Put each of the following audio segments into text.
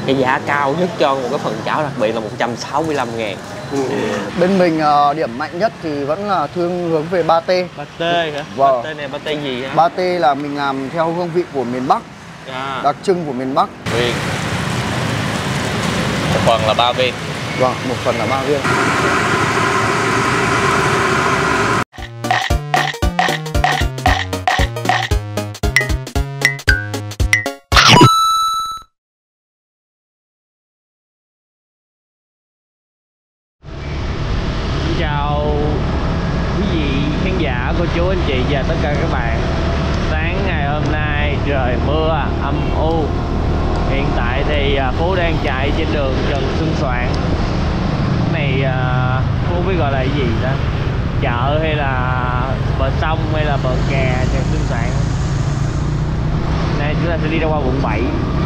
cái giá cao nhất cho một cái phần chảo đặc biệt là 165.000. Bên mình điểm mạnh nhất thì vẫn là hướng về pate. Pate hả? Vâng. Pate này pate gì hả? Pate là mình làm theo hương vị của miền Bắc, đặc trưng của miền Bắc. Viên. Một phần là 3 viên. Vâng, một phần là 3 viên. Chào quý vị khán giả, cô chú, anh chị và tất cả các bạn. Sáng ngày hôm nay trời mưa âm u. Hiện tại thì Phú đang chạy trên đường Trần Xuân Soạn. Cái này Phú không biết gọi là cái gì đó, chợ hay là bờ sông hay là bờ kè Trần Xuân Soạn. Nay chúng ta sẽ đi ra qua quận 7.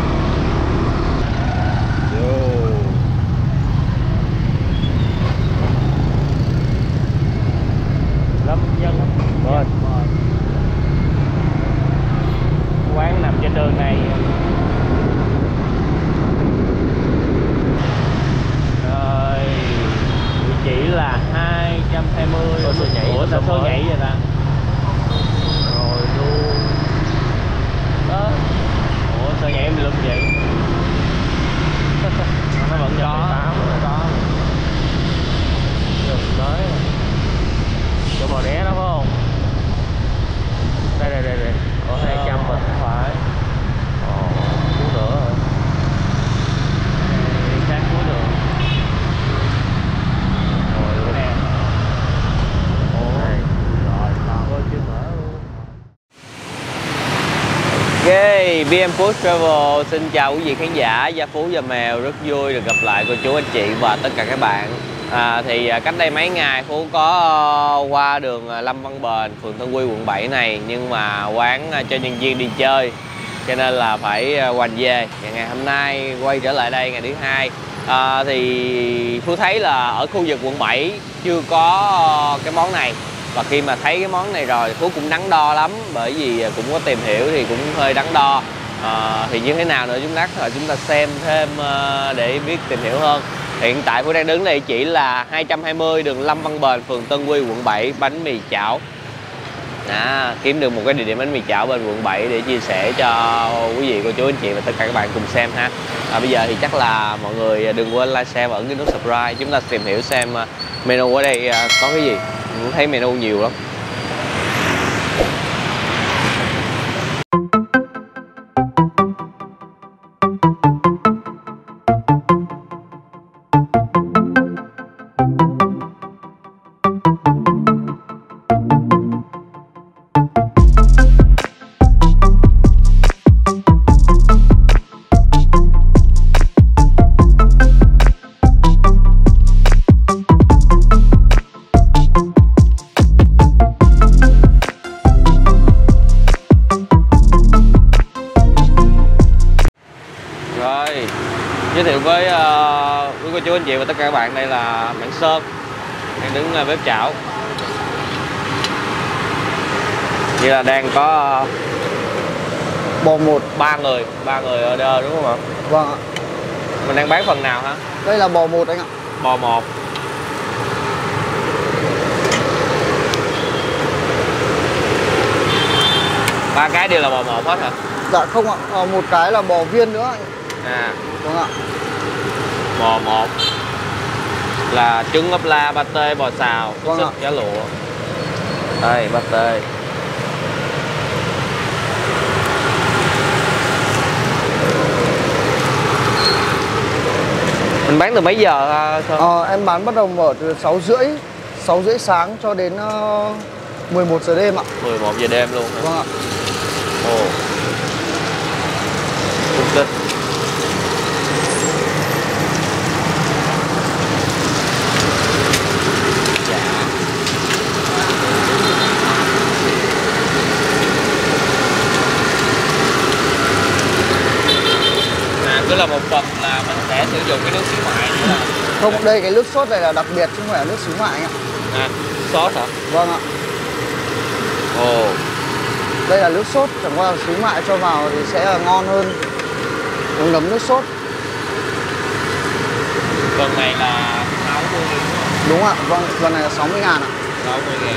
Lâm Dân bên quán nằm trên đường này. Rồi địa chỉ là 220. Ủa sao số nhảy vậy ta? Rồi luôn đó. Ủa sao nhảy em lưng vậy? Nó vẫn có. Được tới chỗ bò đé đó phải không? Đây. Có 200 bên phải. Cú nữa rồi. Sát cuối đường. Rồi nè. Rồi, coi chưa mở luôn. Ok, BM Food Travel xin chào quý vị khán giả. Gia Phú và Mèo rất vui được gặp lại cô chú anh chị và tất cả các bạn. Thì cách đây mấy ngày Phú có qua đường Lâm Văn Bền, phường Tân Quy, quận 7 này, nhưng mà quán cho nhân viên đi chơi cho nên là phải quành về. Và ngày hôm nay quay trở lại đây ngày thứ hai. Thì Phú thấy là ở khu vực quận 7 chưa có cái món này, và khi mà thấy cái món này rồi Phú cũng đắn đo lắm, bởi vì cũng có tìm hiểu thì cũng hơi đắn đo. Thì như thế nào nữa chúng ta xem thêm để biết tìm hiểu hơn. Hiện tại Phú đang đứng đây chỉ là 220 đường Lâm Văn Bền, phường Tân Quy, quận 7, bánh mì chảo. Kiếm được một cái địa điểm bánh mì chảo bên quận 7 để chia sẻ cho quý vị, cô chú, anh chị và tất cả các bạn cùng xem ha. Bây giờ thì chắc là mọi người đừng quên like, share và ấn cái nút subscribe. Chúng ta tìm hiểu xem menu ở đây có cái gì. Mình thấy menu nhiều lắm. Giới thiệu với cô chú anh chị và tất cả các bạn, đây là bạn Sơn đang đứng bếp chảo. Như là đang có Bò 1 ba người order đúng không ạ? Vâng ạ. Mình đang bán phần nào hả? Đây là bò 1 anh ạ. Bò 1. Ba cái đều là bò 1 hết hả? Dạ không ạ, một cái là bò viên nữa anh. Vâng ạ. Bò 1 là trứng ốp la, pate, bò xào, vâng súp, chả lụa. Đây, pate. Mình bán từ mấy giờ Sơn? Em bán bắt đầu mở từ 6 rưỡi sáng cho đến 11 giờ đêm ạ. 11 giờ đêm luôn hả? Vâng ạ. Ồ. Thích. Cứ là một phần là mình sẽ sử dụng cái nước xíu mại nữa là... Không, đây cái nước sốt này là đặc biệt chứ không phải là nước xíu mại anh ạ. Sốt hả? Vâng ạ. Ồ. Đây là nước sốt, chẳng qua là xíu mại cho vào thì sẽ là ngon hơn. Uống nấm nước sốt. Phần này là 60 đúng không? Đúng ạ, vâng, phần này là 60.000 ạ. 60.000.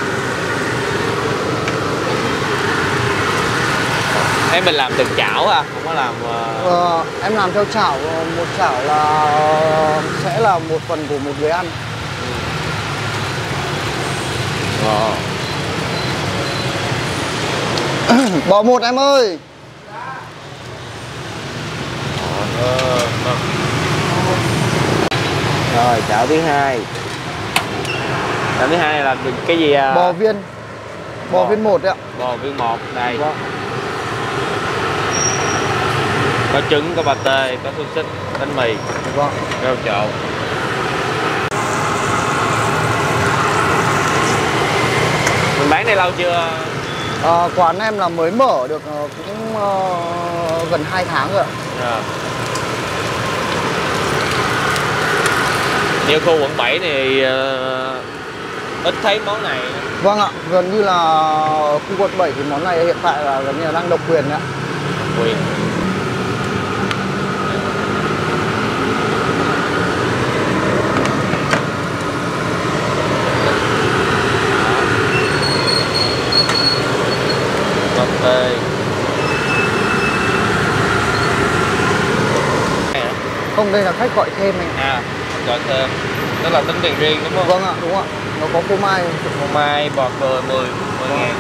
Thế mình làm từng chảo à, không có làm Em làm theo chảo, một chảo là sẽ là 1/4 của một người ăn. Bò 1 em ơi. Rồi chảo thứ hai. Chảo thứ hai này là cái gì à? Bò viên. Bò viên 1 đấy ạ. Bò viên 1 đây. Vâng. Có trứng, có pate, có xúc xích, bánh mì, Vâng. rau trộn. Mình bán đây lâu chưa? Quán em là mới mở được cũng gần 2 tháng rồi ạ. À. Như khu quận 7 thì ít thấy món này. Vâng ạ, gần như là khu quận 7 thì món này hiện tại là gần như là đang độc quyền đấy ạ. Quyền. Pate. Không, đây là khách gọi thêm anh. À, gọi thêm. Đó là tính tiền riêng đúng không? Vâng ạ, đúng ạ. Nó có phô mai. Phô mai, bò cười 10 ngàn.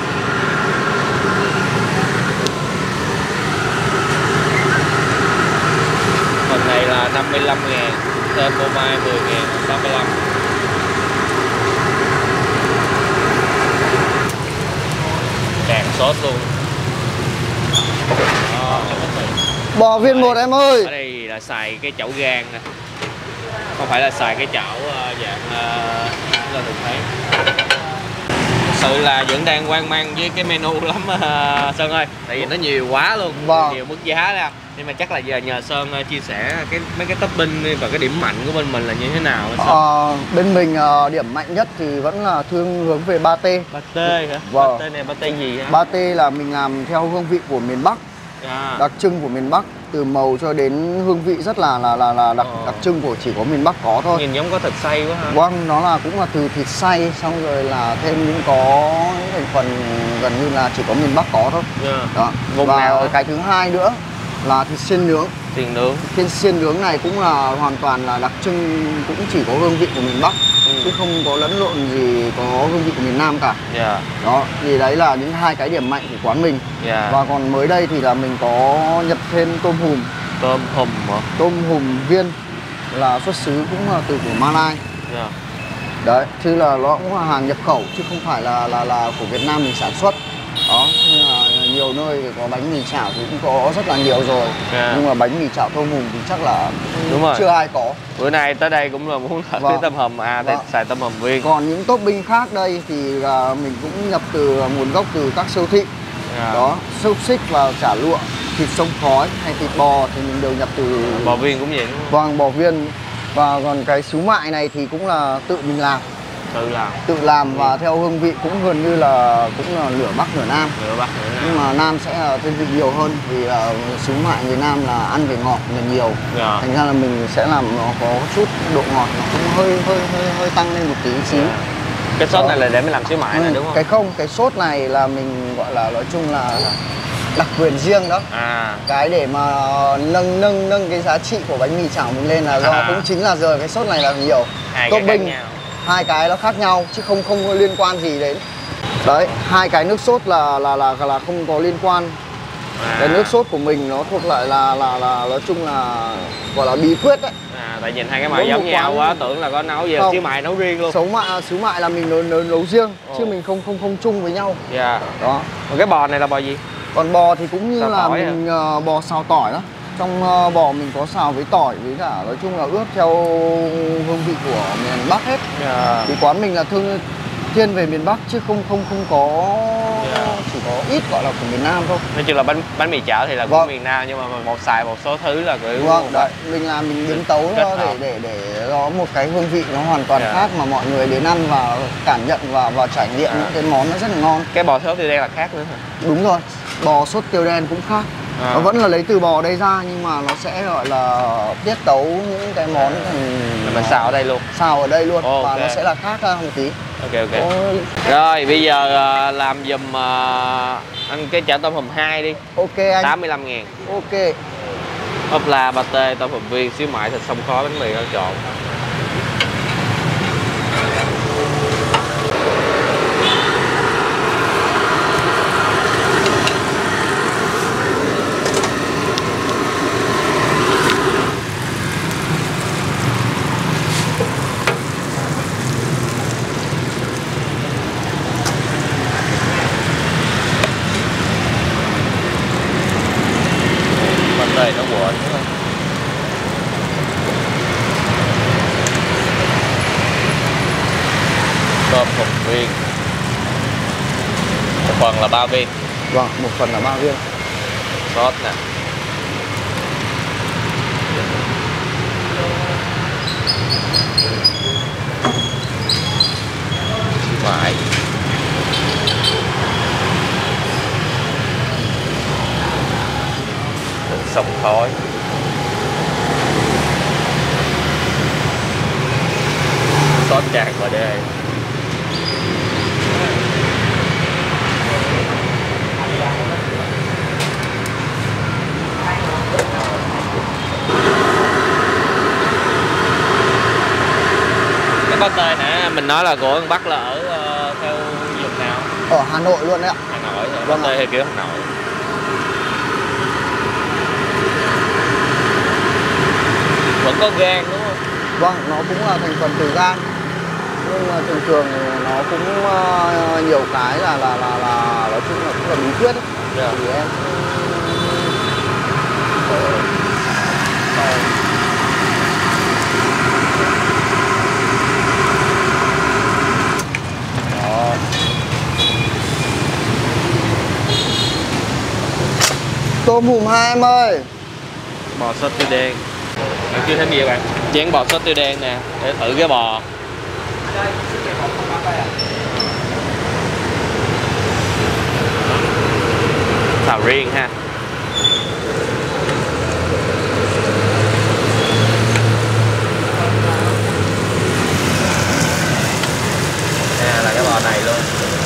Phần này là 55 ngàn. Thêm phô mai 10 ngàn, 85. Tràn sốt luôn. Đó, Bò viên 1 em ơi. ở đây là xài cái chảo gang nè, không phải là xài cái chảo dạng là thường thấy. Thực sự là vẫn đang hoang mang với cái menu lắm Sơn ơi, tại vì nó nhiều quá luôn. Vâng. Nhiều mức giá ra, nhưng mà chắc là giờ nhờ Sơn chia sẻ mấy cái topping và cái điểm mạnh của bên mình là như thế nào. Bên mình điểm mạnh nhất thì vẫn là hướng về pate. Pate hả? Vâng. Pate này pate gì hả? Pate là mình làm theo hương vị của miền Bắc. Đặc trưng của miền Bắc, từ màu cho đến hương vị rất là đặc trưng của chỉ có miền Bắc có thôi. Nhìn giống có thịt xay quá ha. Vâng, nó là cũng là từ thịt xay xong rồi là thêm những thành phần gần như là chỉ có miền Bắc có thôi. Đó. Vùng Và nào cái thứ hai nữa là thịt xiên nướng. Xiên nướng. Thịt xiên nướng này cũng là hoàn toàn là đặc trưng, cũng chỉ có hương vị của miền Bắc, chứ không có lẫn lộn gì có hương vị của miền Nam cả. Đó, thì đấy là những hai cái điểm mạnh của quán mình. Và còn mới đây thì là mình có nhập thêm tôm hùm. Tôm hùm hả? Tôm hùm viên là xuất xứ cũng là từ của Malai. Đấy, chứ là nó cũng là hàng nhập khẩu chứ không phải là của Việt Nam mình sản xuất. Đó, nên là nhiều nơi thì có bánh mì chảo thì cũng có rất là nhiều rồi. Nhưng mà bánh mì chảo tôm hùm thì chắc là chưa ai có. Bữa nay tới đây cũng là muốn thử cái tôm hùm, xài tôm hùm viên. Còn những topping khác đây thì mình cũng nhập từ nguồn gốc từ các siêu thị. Đó, xúc xích và chả lụa, thịt sông khói hay thịt bò thì mình đều nhập từ bò viên cũng vậy đúng không? Vâng, bò viên. Và còn cái xíu mại này thì cũng là tự mình làm. Tự làm và theo hương vị cũng gần như là cũng là nửa Bắc nửa Nam. Nhưng mà Nam sẽ là thiên vị nhiều hơn vì xíu mại người Nam là ăn về ngọt là nhiều. Thành ra là mình sẽ làm nó có chút độ ngọt, nó cũng hơi tăng lên một tí xíu. Cái sốt này là để mình làm xíu mại này đúng không? Cái sốt này là mình gọi là nói chung là đặc quyền riêng đó. Cái để mà nâng cái giá trị của bánh mì chảo mình lên là do cũng chính là giờ cái sốt này là nhiều topping. Hai cái nó khác nhau chứ không có liên quan gì đến. Đấy, hai cái nước sốt là không có liên quan. Cái nước sốt của mình nó thuộc lại là nói chung là gọi là bí quyết đấy. Tại nhìn hai cái mại giống nhau quá, tưởng là có nấu về xíu mại nấu riêng luôn. Xíu mại là mình nấu riêng chứ mình không chung với nhau. Đó. Còn cái bò này là bò gì? Còn bò thì cũng như xào là mình bò xào tỏi đó. Trong bò mình có xào với tỏi với cả nói chung là ướp theo hương vị của miền Bắc hết. Thì quán mình là thiên về miền Bắc chứ không có chỉ có ít gọi là của miền Nam thôi. Nói chung là bánh mì chảo thì là của miền Nam nhưng mà một xài một số thứ là của đấy, mình biến tấu nó để có một cái hương vị nó hoàn toàn khác mà mọi người đến ăn và cảm nhận và trải nghiệm những cái món nó rất là ngon. Cái bò sốt tiêu đen là khác nữa hả? Đúng rồi, bò sốt tiêu đen cũng khác. Nó vẫn là lấy từ bò đây ra nhưng mà nó sẽ gọi là tiết tấu những cái món thành mình xào ở đây luôn. Xào ở đây luôn. Và Okay. nó sẽ là khác ra một tí. Ok. Rồi bây giờ làm giùm anh cái chả tôm hùm 2 đi. Ok anh. 85.000. Ok. Ốp la, pate, tôm hùm viên, xíu mại, thịt xông khói, bánh mì rau trộn. Đây nó quện đúng không? Tôm hùm viên. Một phần là 3 viên. Vâng, một phần là 3 viên. Sốt nè. Phải. Xông khói. Sốt tràn vào đây. Cái pate nè mình nói là của anh Bắc là ở theo vùng nào? Ở Hà Nội luôn đấy ạ. Hà Nội. Vâng Pate theo kiểu Hà Nội. Vẫn có gan đúng không? Vâng, nó cũng là thành phần từ gan. Nhưng mà thường thường nó cũng nhiều cái là nói chung là cũng là bí quyết ấy. Yeah. Thì em đó. Tôm hùm 2 em ơi. Bò sốt tiêu đen. Bạn chưa thêm gì vậy bạn? Chén bò sốt tiêu đen nè, để thử cái bò. Xào riêng ha. Nè là cái bò này luôn.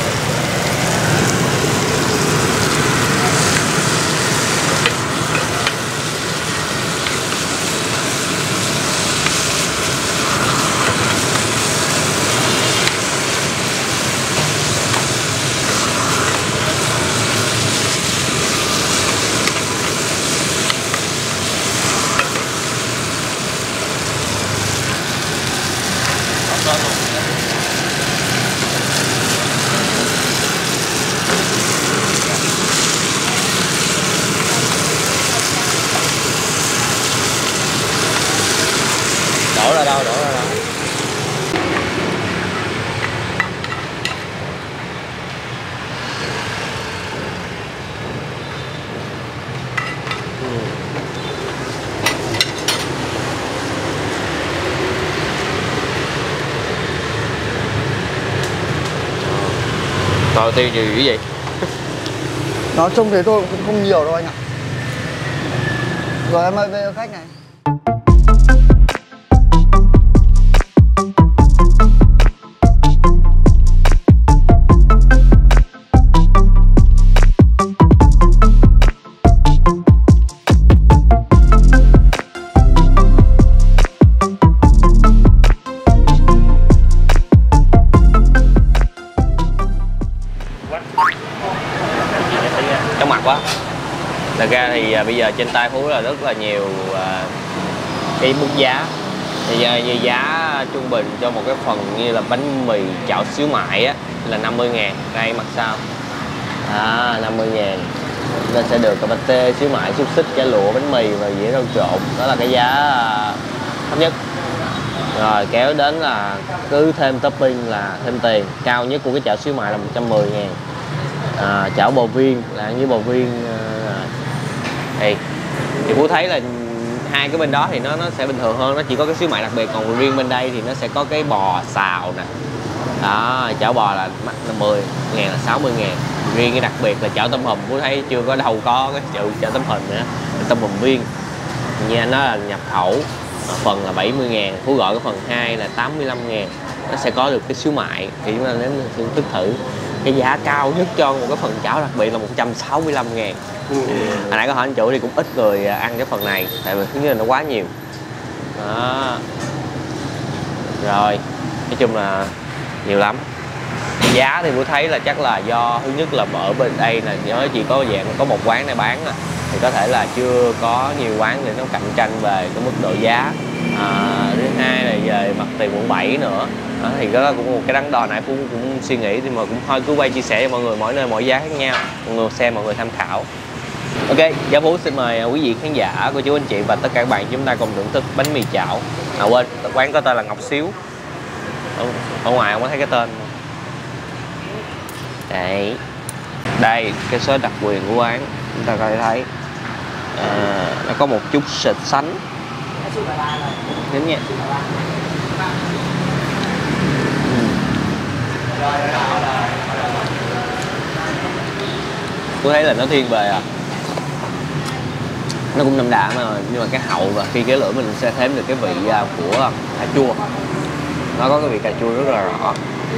Đổ ra đâu? Tao tiêu nhiều dữ vậy? Nói chung thế thôi cũng không nhiều đâu anh ạ. Rồi em ơi, về khách này. Chóng mặt quá. Thật ra thì bây giờ trên tay Phú là rất là nhiều cái mức giá. Thì như giá trung bình cho một cái phần như là bánh mì chảo xíu mại á là 50.000. Đây mặt sau 50.000. Chúng ta sẽ được cái pate, xíu mại, xúc xích, chả lụa, bánh mì và dĩa rau trộn. Đó là cái giá thấp nhất. Rồi kéo đến là cứ thêm topping là thêm tiền. Cao nhất của cái chảo xíu mại là 110.000. Chảo bò viên là như bò viên thì Phú thấy là hai cái bên đó thì nó sẽ bình thường hơn, nó chỉ có cái xíu mại đặc biệt, còn riêng bên đây thì nó sẽ có cái bò xào nè. Đó, chảo bò là 10.000 là 60.000. Riêng cái đặc biệt là chảo tôm hùm, Phú thấy chưa có đâu có cái chảo tôm hùm nữa. Tôm hùm viên nha, nó là nhập khẩu, phần là 70.000, Phú gọi cái phần 2 là 85.000. Nó sẽ có được cái xíu mại, thì chúng ta nếm thưởng thức thử. Cái giá cao nhất cho một cái phần cháo đặc biệt là 165.000. Hồi nãy có hỏi anh chủ thì cũng ít người ăn cái phần này, tại vì thứ nhất là nó quá nhiều đó. Rồi nói chung là nhiều lắm. Giá thì Phú thấy là chắc là do thứ nhất là ở bên đây là nhớ chỉ có dạng có một quán này bán à, thì có thể là chưa có nhiều quán để nó cạnh tranh về cái mức độ giá. Thứ hai là về mặt tiền quận 7 nữa đó, thì đó cũng một cái đắn đo nãy Phú cũng suy nghĩ, thì mà cũng thôi cứ quay chia sẻ cho mọi người, mỗi nơi mỗi giá khác nhau, mọi người xem, mọi người tham khảo. Ok, Gia Phú xin mời quý vị khán giả, cô chú anh chị và tất cả các bạn chúng ta cùng thưởng thức bánh mì chảo. Quên, quán có tên là Ngọc Xíu. Ở ngoài không có thấy cái tên. Đấy, đây cái số đặc quyền của quán chúng ta có thể thấy, nó có một chút sệt sánh. Đến nha. Tôi thấy là nó thiên về nó cũng đậm đà mà, nhưng mà cái hậu và khi cái lửa mình sẽ thêm được cái vị của cà chua. Nó có cái vị cà chua rất là rõ,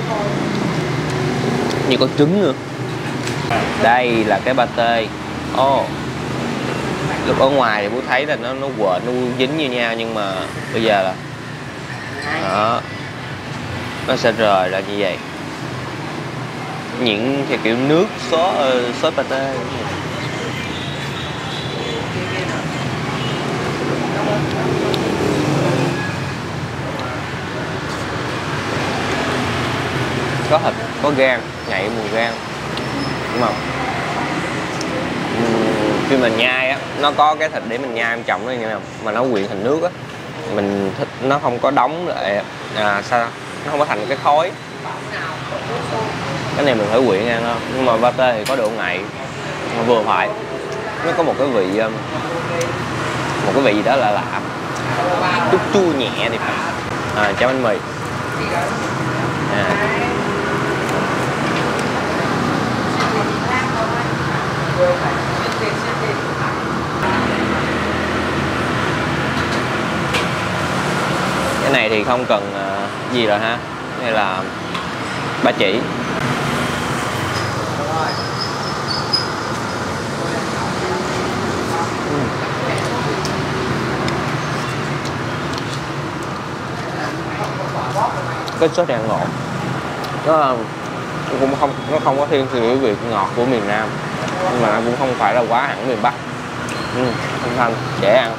như có trứng nữa. Đây là cái pate. Lúc ở ngoài thì Phú thấy là nó quện, nó dính như nhau, nhưng mà bây giờ là đó, nó sẽ rời ra như vậy, những theo kiểu nước sốt pate. Có thịt, có gan, ngậy mùi gan, đúng không? Khi mình nhai á, nó có cái thịt để mình nhai em trọng đó, như nào mà nó quyện thành nước á, mình thịt nó không có đóng lại, sao nó không có thành cái khói. Cái này mình phải quyện ăn thôi, nhưng mà pate thì có độ ngậy vừa phải, nó có một cái vị gì đó là lạ, chút chua nhẹ thì phải. Cháo bánh mì. Cái này thì không cần gì rồi ha, đây là ba chỉ. Cái sốt này ăn ngọt, nó không có thiên cái vị ngọt của miền Nam, nhưng mà nó cũng không phải là quá hẳn miền Bắc. Thanh thanh dễ ăn.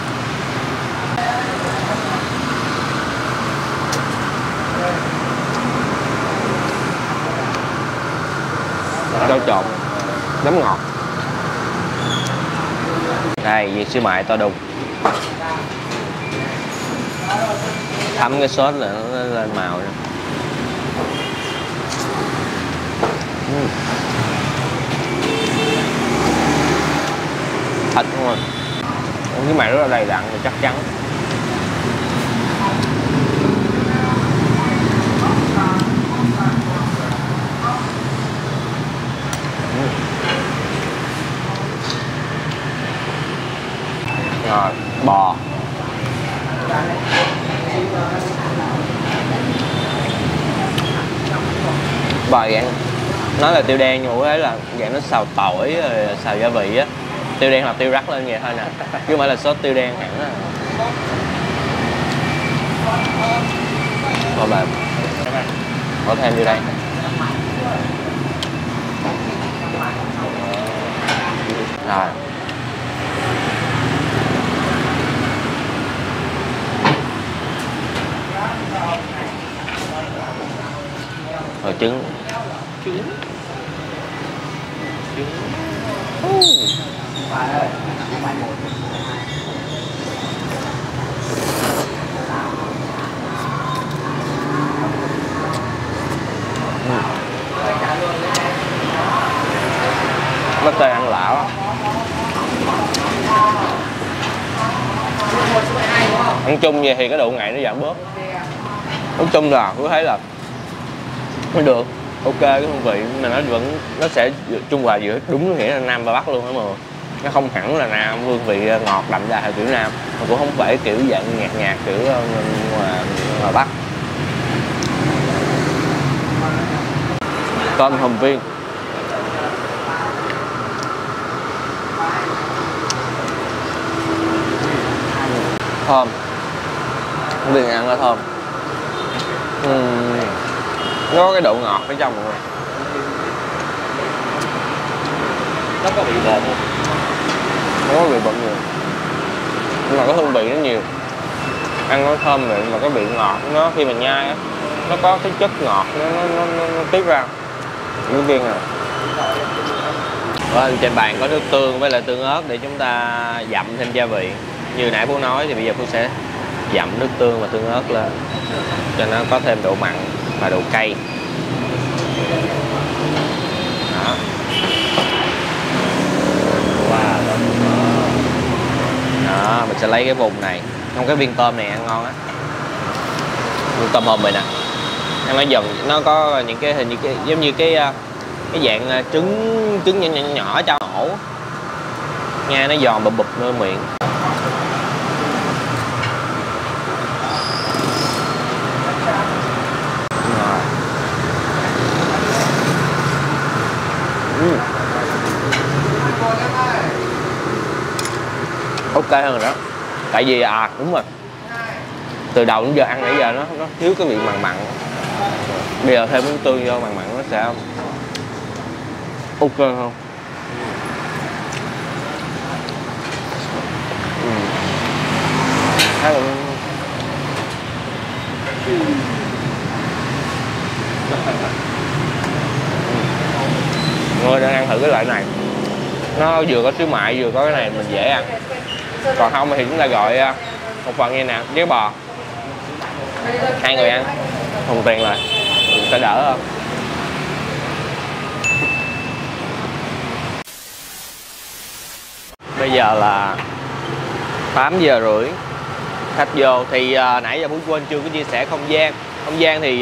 Rau trộn nấm ngọt. Đây vị xíu mại to đùng, thấm cái sốt là nó lên màu nữa. Thịt không à, cái mày rất là đầy đặn thì chắc chắn. Rồi bò, dạng nó là tiêu đen, nhưng mà thấy là dạng nó xào tỏi rồi xào gia vị á. Tiêu đen là tiêu rắc lên vậy thôi nè, chứ không phải là sốt tiêu đen hẳn á. Rồi bạn bỏ thêm vô đây. Rồi trứng. Pate ăn lạ lắm. Ăn chung vậy thì cái độ ngậy nó giảm bớt. Nói chung là tôi thấy là nó được, ok cái hương vị, mà nó sẽ trung hòa giữa đúng nghĩa là Nam và Bắc luôn hả mọi người. Nó không hẳn là Nam hương vị ngọt đậm đà theo kiểu Nam, mà cũng không phải kiểu dạng nhạt nhạt kiểu ngoài Bắc. Tôm hùm viên thơm, viên ăn nó thơm. Nó có cái độ ngọt ở trong rồi, nó có vị bột không? Nó có vị bột nhiều, nhưng mà cái hương vị nó nhiều, ăn nó thơm miệng mà cái vị ngọt nó khi mà nhai á, nó có cái chất ngọt nó tiết ra cái viên này. Trên bàn có nước tương với lại tương ớt để chúng ta dặm thêm gia vị. Như nãy Phú nói thì bây giờ Phú sẽ dặm nước tương và tương ớt lên cho nó có thêm độ mặn và độ cay. Đó. Wow. Đó, mình sẽ lấy cái vùng này, trong cái viên tôm này ăn ngon á, viên tôm hùm này nè, ăn nó dần, nó có những cái hình như cái giống như cái dạng trứng nhỏ nhỏ trong ổ nha, nó giòn bụp bụp nơi miệng. Ok hơn rồi đó, tại vì đúng rồi, từ đầu đến giờ ăn nãy giờ nó thiếu cái vị mặn mặn, bây giờ thêm miếng tương vô mặn mặn nó sẽ ok không? Thấy rồi. Người đang ăn thử cái loại này, nó vừa có xíu mại vừa có cái này mình dễ ăn. Còn không thì chúng ta gọi một phần như nè, với bò, 2 người ăn同tiền lại sẽ đỡ hơn. Bây giờ là 8 giờ rưỡi, khách vô thì nãy giờ Phú quên chưa có chia sẻ không gian. Không gian thì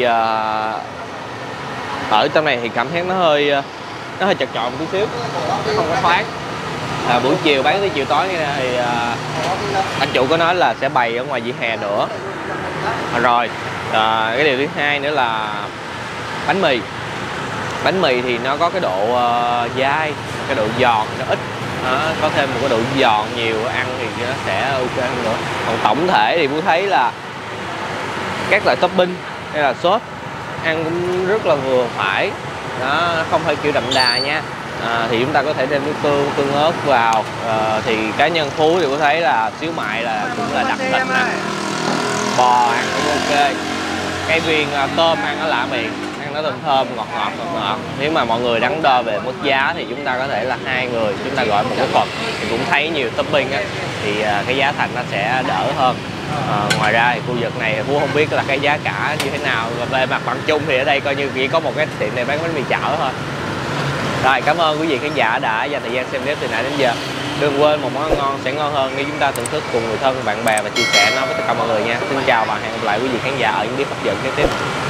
ở trong này thì cảm thấy nó hơi chật chội một chút xíu, không có thoáng. Buổi chiều bán tới chiều tối thì anh chủ có nói là sẽ bày ở ngoài vỉa hè nữa. Rồi cái điều thứ hai nữa là bánh mì. Bánh mì thì nó có cái độ dai, cái độ giòn nó ít, có thêm một cái độ giòn nhiều, ăn thì nó sẽ ok hơn nữa. Còn tổng thể thì Phú thấy là các loại topping hay là sốt ăn cũng rất là vừa phải, nó không phải kiểu đậm đà nha. Thì chúng ta có thể thêm nước tương ớt vào. Thì cá nhân Phú thì có thấy là xíu mại là cũng là đặc thịt nè, bò ăn cũng ok, cái viên tôm ăn nó lạ miệng, ăn nó thơm ngọt. Nếu mà mọi người đắn đo về mức giá thì chúng ta có thể là 2 người chúng ta gọi một cái phần thì cũng thấy nhiều topping á, thì cái giá thành nó sẽ đỡ hơn. Ngoài ra thì khu vực này Phú không biết là cái giá cả như thế nào, và về mặt bằng chung thì ở đây coi như chỉ có một cái tiệm này bán bánh mì chảo thôi. Rồi, cảm ơn quý vị khán giả đã dành thời gian xem clip từ nãy đến giờ. Đừng quên một món ăn ngon sẽ ngon hơn nếu chúng ta thưởng thức cùng người thân, bạn bè và chia sẻ nó với tất cả mọi người nha. Xin chào và hẹn gặp lại quý vị khán giả ở những clip hấp dẫn kế tiếp.